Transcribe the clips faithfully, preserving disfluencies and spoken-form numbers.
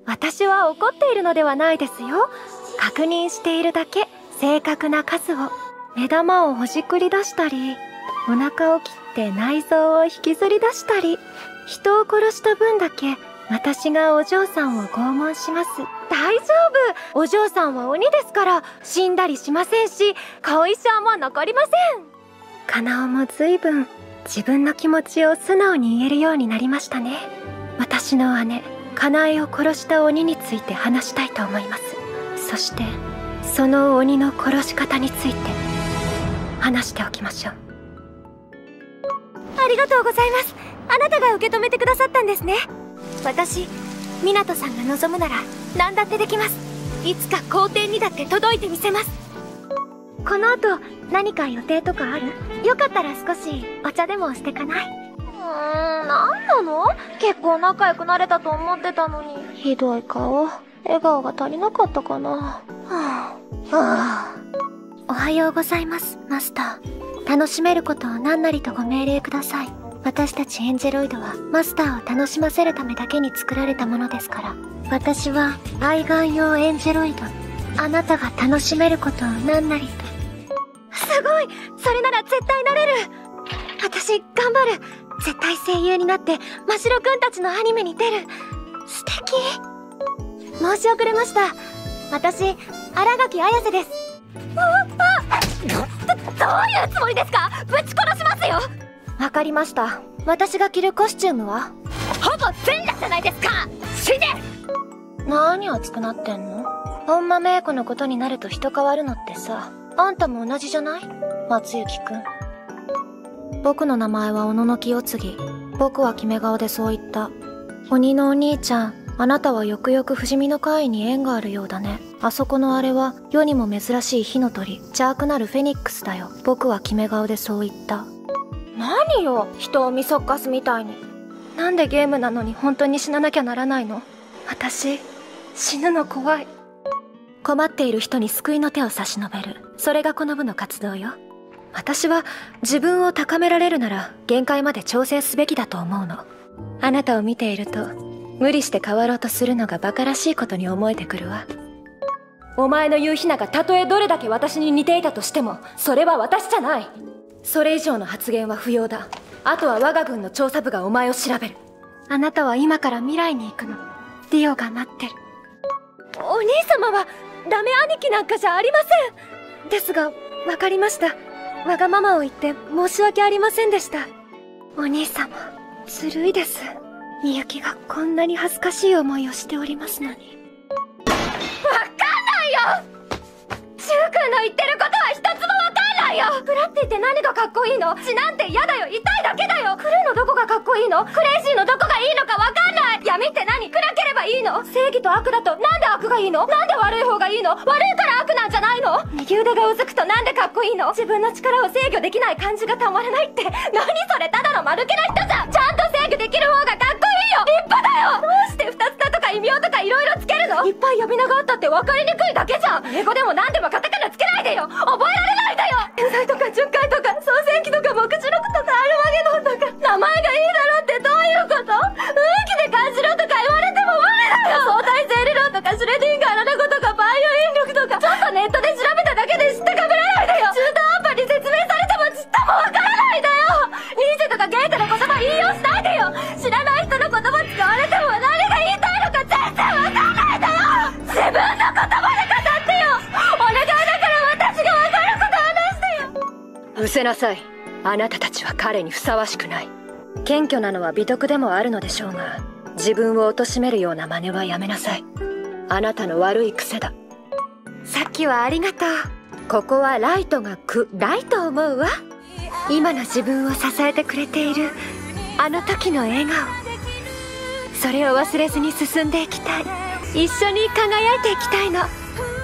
私は怒っているのではないですよ。確認しているだけ。正確な数を。目玉をほじくり出したり、お腹を切って内臓を引きずり出したり、人を殺した分だけ私がお嬢さんを拷問します。大丈夫、お嬢さんは鬼ですから死んだりしませんし、後遺症も残りません。カナオも随分自分の気持ちを素直に言えるようになりましたね。私の姉カナエを殺した鬼について話したいと思います。そしてその鬼の殺し方について話しておきましょう。ありがとうございます。あなたが受け止めてくださったんですね。私、湊さんが望むなら何だってできます。いつか皇帝にだって届いてみせます。この後何か予定とかある？よかったら少しお茶でもしてかない？うーん、なんなの？結構仲良くなれたと思ってたのに。ひどい顔。笑顔が足りなかったかな。はぁ、はぁ。おはようございます、マスター。楽しめることを何なりとご命令ください。私たちエンジェロイドはマスターを楽しませるためだけに作られたものですから。私は愛玩用エンジェロイド。あなたが楽しめることを何なりと。すごい！それなら絶対なれる！私、頑張る！絶対声優になって真白くんたちのアニメに出る！素敵！申し遅れました。私、新垣綾瀬です。あ、あ！ど、どういうつもりですか？ぶち殺しますよ！わかりました。私が着るコスチュームはほぼ全裸じゃないですか！死ね！何熱くなってんの？本間メイ子のことになると人変わるのってさ、あんたも同じじゃない？松雪くん。僕の名前は小野の清次。僕は決め顔でそう言った。鬼のお兄ちゃん、あなたはよくよく不死身の怪異に縁があるようだね。あそこのあれは世にも珍しい火の鳥、邪悪なるフェニックスだよ。僕は決め顔でそう言った。何よ、人を見そっかすみたいに。なんでゲームなのに本当に死ななきゃならないの？私、死ぬの怖い。困っている人に救いの手を差し伸べる。それがこの部の活動よ。私は自分を高められるなら限界まで挑戦すべきだと思うの。あなたを見ていると無理して変わろうとするのが馬鹿らしいことに思えてくるわ。お前の言うヒナがたとえどれだけ私に似ていたとしてもそれは私じゃない。それ以上の発言は不要だ。あとは我が軍の調査部がお前を調べる。あなたは今から未来に行くの。ディオが待ってる。お兄様はダメ兄貴なんかじゃありません。ですが、わかりました。わがままを言って申し訳ありませんでした。お兄様、ずるいです。みゆきがこんなに恥ずかしい思いをしておりますのに。わかんないよ！シュウ君の言ってることは一つもわかんないよ！フラッティって何がかっこいいの？血なんて嫌だよ！痛いだけだよ！クルーのどこがかっこいいの？クレイジーのどこがいいのかわかんない！闇って何？暗ければいいの？正義と悪だとなんで悪がいいの？なんで悪い方がいいの？悪いから悪なんじゃないの？右腕がうずくとなんでかっこいいの？自分の力を制御できない感じがたまらないって何それ？ただの丸気な人じゃん！ちゃんと制御できる方がかっこいいよ！立派だよ！どうして二つだとか異名とか色々つけるの？いっぱい呼び名があったって分かりにくいだけじゃん！英語でも何でもカタカナつけないでよ！覚えられないんだよ！天才とか巡回とか創世記とか目次録とかアルマゲドンとか名前がいいだろってどういうこと？雰囲気で感じろとか言われても無理だよ！相対性理論とかシュレディンガーのラゴとかバイオ引力とかちょっとネットで調べただけで知ったかぶらないでよ！中途半端に説明されてもちっともわからないでよ！ニーチェとかゲーテの言葉引用しないでよ！知らない人の言葉使われても何が言いたいのか全然わかんないでよ！自分の言葉で語ってよ！お願いだから私がわかること話してよ！ 失せなさい。あなたたちは彼にふさわしくない。謙虚なのは美徳でもあるのでしょうが、自分を貶めるような真似はやめなさい。あなたの悪い癖だ。 さっきはありがとう。 ここはライトがくライト思うわ。 今の自分を支えてくれているあの時の笑顔、それを忘れずに進んでいきたい。一緒に輝いていきたいの。は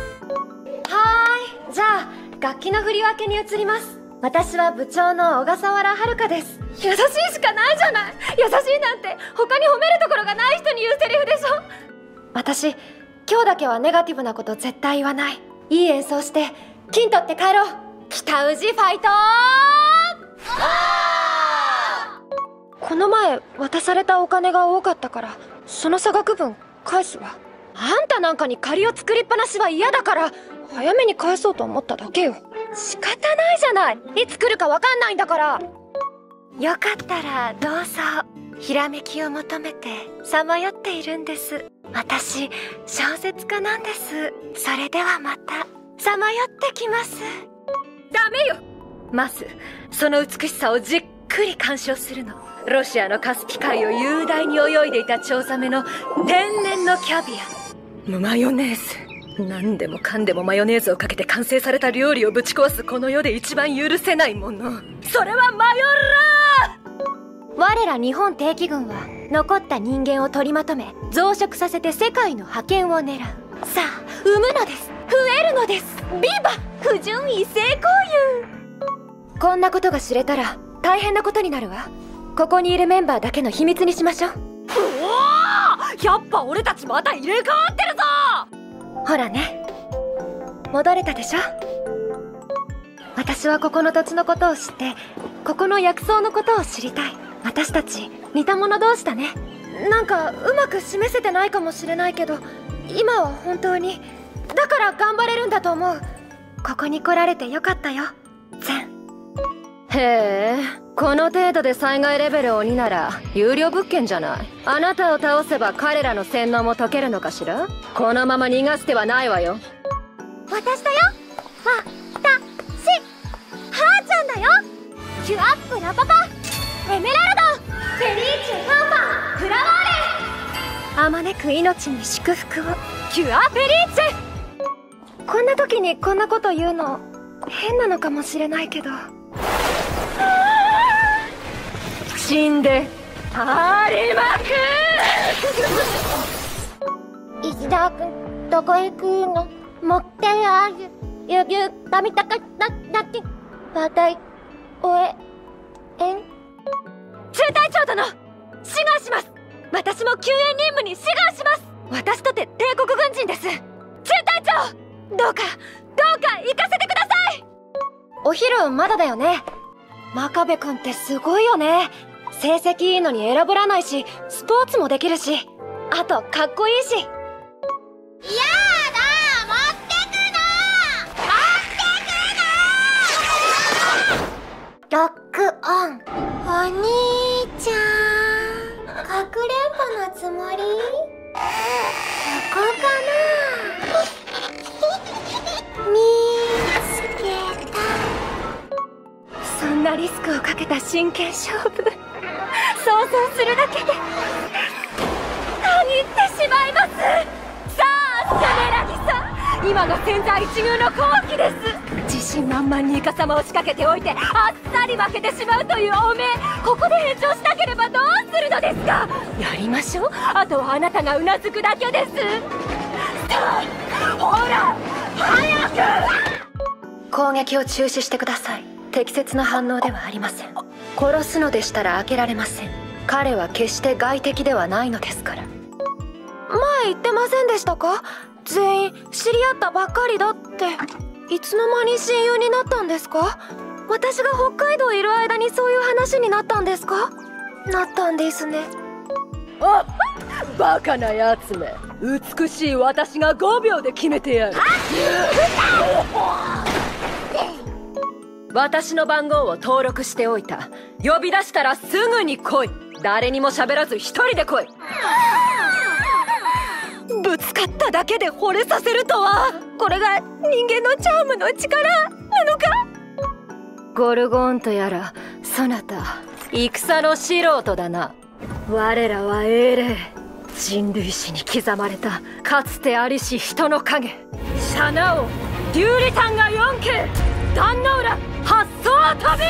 ーい、じゃあ楽器の振り分けに移ります。私は部長の小笠原遥です。優しいしかないじゃない。優しいなんて他に褒めるところがない人に言うセリフでしょ。私今日だけはネガティブなこと絶対言わない。いい演奏して金取って帰ろう。北宇治ファイトー！この前渡されたお金が多かったからその差額分返すわ。 あんたなんかに借りを作りっぱなしは嫌だから早めに返そうと思っただけよ。仕方ないじゃない、いつ来るかわかんないんだから。 よかったらどうぞ。ひらめきを求めてさまよっているんです。私小説家なんです。それではまたさまよってきます。 ダメよ。まずその美しさをじっくり鑑賞するの。ロシアのカスピ海を雄大に泳いでいたチョウザメの天然のキャビア。マヨネーズ、何でもかんでもマヨネーズをかけて完成された料理をぶち壊すこの世で一番許せないもの、それはマヨラー。 我ら日本帝紀軍は残った人間を取りまとめ増殖させて世界の覇権を狙う。さあ産むのです。増えるのです。ビバ不純異性交友。 こんなことが知れたら大変なことになるわ。ここにいるメンバーだけの秘密にしましょう。おお、やっぱ俺たちまた入れ替わってるぞ。 ほらね、戻れたでしょ。私はここの土地のことを知ってここの薬草のことを知りたい。私たち似た者同士だね。なんかうまく示せてないかもしれないけど今は本当にだから頑張れるんだと思う。ここに来られてよかったよゼン。 へえ、この程度で災害レベル鬼なら有料物件じゃない。あなたを倒せば彼らの洗脳も解けるのかしら。このまま逃がす手はないわよ。 私だよ、わたしはーちゃんだよ。キュアップラパパエメラルドフェリーチェファンファンフラワーレ。あまねく命に祝福を。 キュアフェリーチェ。 こんな時にこんなこと言うの変なのかもしれないけど、 死んでありまく。 石田君どこへ行くの。持ってあげ指が見たかっただけ。話題終ええん。 中隊長殿、志願します。私も救援任務に志願します。私とて帝国軍人です。中隊長、どうかどうか行かせてください。 お昼まだだよね。真壁君ってすごいよね。成績いいのに選ぶらないしスポーツもできるし、あとかっこいいし。やだ、持ってくの持ってくの。ロックオン。お兄ちゃんかくれんぼのつもり。ここかな。見つけた。そんなリスクをかけた真剣勝負、想像するだけでたぎってしまいます。 さあシャネラギさん、今が千載一遇の好機です。自信満々にイカ様を仕掛けておいてあっさり負けてしまうというおめえ、ここで返上しなければどうするのですか。やりましょう。あとはあなたがうなずくだけです。さあほら早く。 攻撃を中止してください。適切な反応ではありません。殺すのでしたら開けられません。彼は決して外敵ではないのですから。前言ってませんでしたか。全員知り合ったばっかりだって。いつの間に親友になったんですか。私が北海道いる間にそういう話になったんですか。なったんですね。 あっ、バカなやつめ。美しい私がごびょうで決めてやる。私の番号を登録しておいた。呼び出したらすぐに来い。誰にも喋らず一人で来い。ぶつかっただけで惚れさせるとは。これが人間のチャームの力なのか。ゴルゴーンとやらそなた戦の素人だな。我らは英霊、人類史に刻まれたかつてありし人の影。シャナオデューリタンがよんけい壇ノ浦発想旅。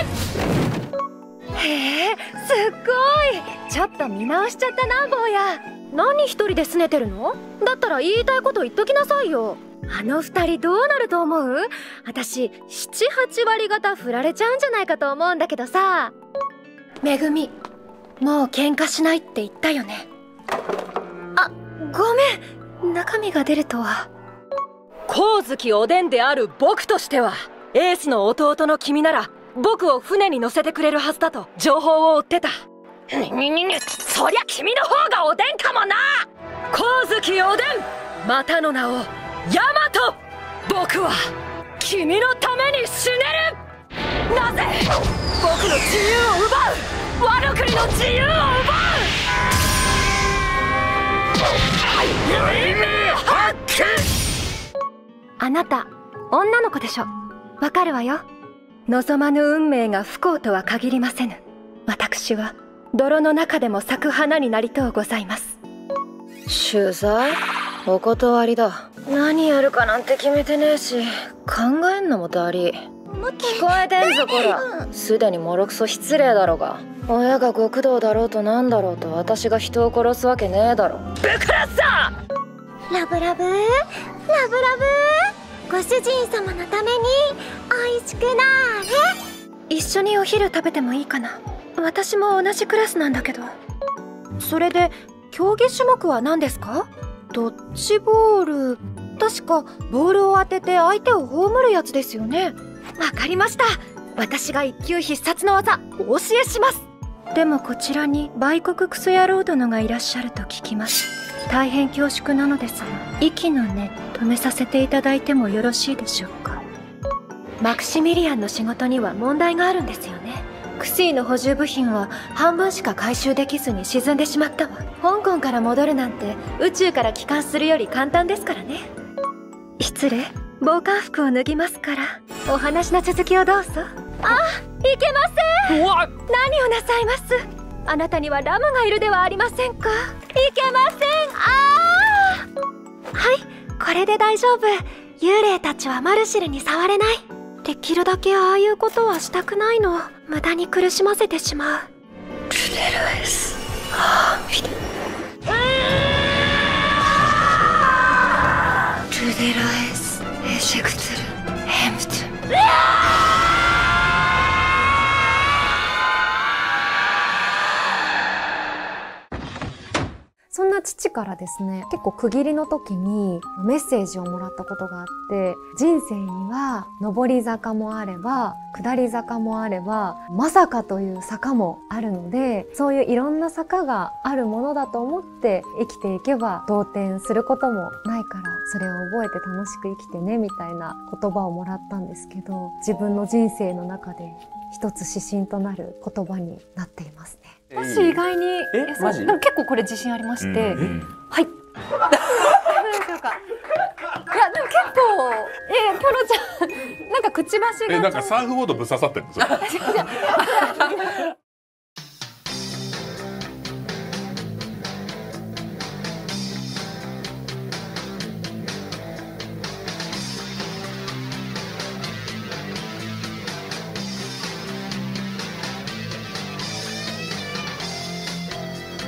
へえ、すっごい。ちょっと見直しちゃったな坊や。何一人で拗ねてるの。だったら言いたいこと言っときなさいよ。あの二人どうなると思う。私七八割方振られちゃうんじゃないかと思うんだけどさ。めぐみ、もう喧嘩しないって言ったよね。あ、ごめん、中身が出るとは。 光月おでんである僕としては、エースの弟の君なら僕を船に乗せてくれるはずだと情報を追ってた。そりゃ君の方がおでんかもな。光月おでんまたの名をヤマト。僕は君のために死ねる。なぜ僕の自由を奪う。ワノ国の自由を奪う。 あなた女の子でしょ。わかるわよ。 望まぬ運命が不幸とは限りませぬ。私は泥の中でも咲く花になりとうございます。取材？お断りだ。何やるかなんて決めてねえし、考えんのもだり。聞こえてんぞこら。すでにもろくそ失礼だろうが。親が極道だろうとなんだろうと私が人を殺すわけねえだろ。ぶくらさ！ ラブラブラブラブ、ご主人様のためにおいしくなーれ。 一緒にお昼食べてもいいかな。私も同じクラスなんだけど。それで競技種目は何ですか？ドッジボール。確かボールを当てて相手を葬るやつですよね。わかりました。私が一級必殺の技お教えします。でもこちらに売国クソ野郎殿がいらっしゃると聞きます。大変恐縮なのですが、息の根止めさせていただいてもよろしいでしょうか。マクシミリアンの仕事には問題があるんですよね。クシーの補充部品は半分しか回収できずに沈んでしまったわ。香港から戻るなんて宇宙から帰還するより簡単ですからね。失礼、防寒服を脱ぎますからお話の続きをどうぞ。あ、いけません。何をなさいます。あなたにはラムがいるではありませんか。いけません。あー、はい、これで大丈夫。幽霊たちはマルシルに触れない。できるだけああいうことはしたくないの。無駄に苦しませてしまう。 ルデロエスハーミルルデロエスエシェクトルヘムトゥ。 そんな父からですね、結構区切りの時にメッセージをもらったことがあって、人生には上り坂もあれば下り坂もあればまさかという坂もあるので、そういういろんな坂があるものだと思って生きていけば動転することもないから、それを覚えて楽しく生きてねみたいな言葉をもらったんですけど、自分の人生の中で一つ指針となる言葉になっていますね。 私意外にえマジ？ でも結構これ自信ありまして、 うん、 はい。どうでしょうか。いやでも結構、えー、キョロちゃんなんかくちばしがえなんかサーフボードぶっ刺さってるんですよ。